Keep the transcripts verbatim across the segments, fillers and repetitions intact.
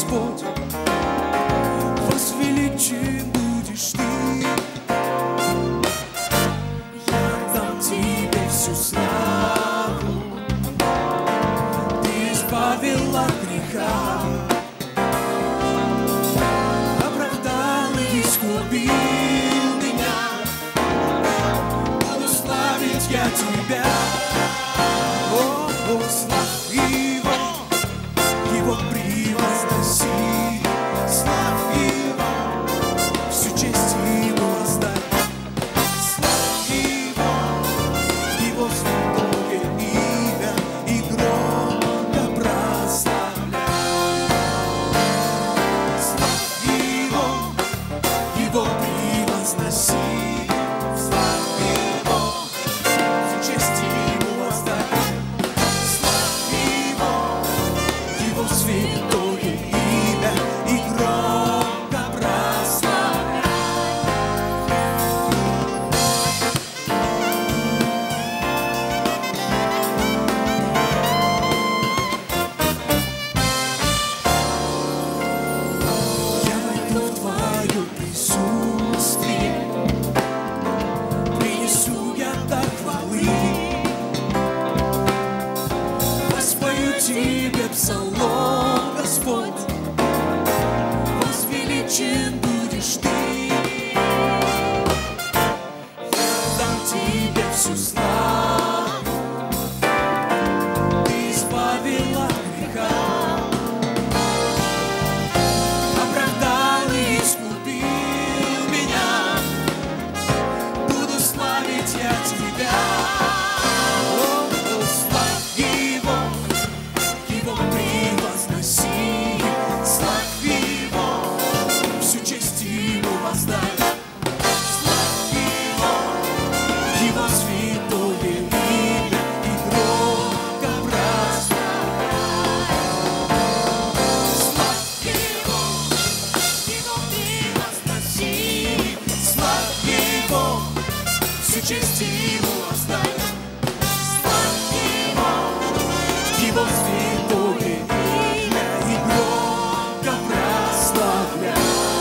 Господь, возвеличен будешь Ты. Я дам Тебе всю славу, Ты избавил от греха, оправдал и искупил меня. Буду славить я Тебя. О, о, славь Его, Его превозноси, славь Его, всю честь Ему воздай. Славь Его, Его святое имя и громко прославляй. Славь Его, Его превозноси, славь Его, всю честь Ему воздай. Святое имя и громко прославляй. Я войду в Твое присутствие, принесу я дар хвалы, воспою Тебе псалом, Господь, возвеличен будешь Ты. Я дам Тебе всю славу, Ты избавил от греха, оправдал и искупил меня. Буду славить я Тебя. О, славь Его, Его превозноси, славь Его, всю честь Ему воздай. Славь Его, Его святое имя и громко прославляй. Славь Его, Его превозноси, славь Его, всю честь Ему воздай. Славь Его, Его святое имя и громко прославляй.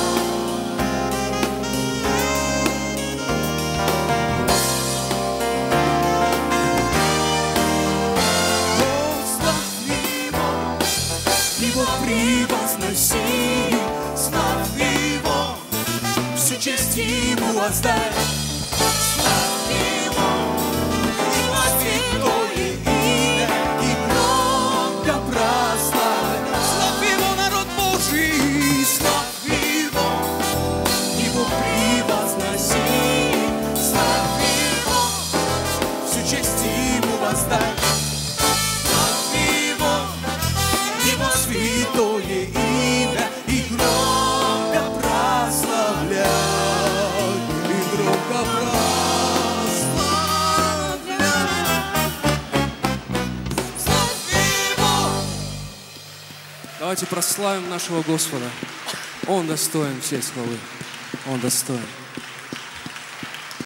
О, славь Его, Его превозноси, славь Его, всю честь Ему воздай. Славь Его, Его святое имя и громко прославляй. Славь Его, народ Божий, славь Его, Его превозноси, славь Его, всю честь Ему воздай. Славь Его, Его святое имя и громко прославляй, и громко прославляй. Славь Его. Давайте прославим нашего Господа. Он достоин всей славы. Он достоин.